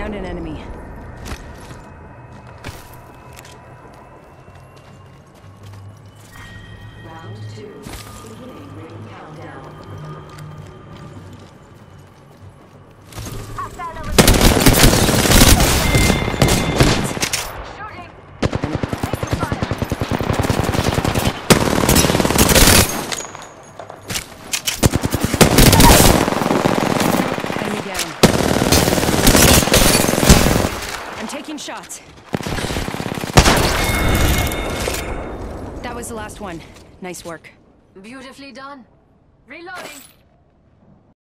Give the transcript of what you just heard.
Found an enemy. Round 2. Beginning ring countdown. Shooting! Taking fire! Enemy down. I'm taking shots. That was the last one. Nice work. Beautifully done. Reloading.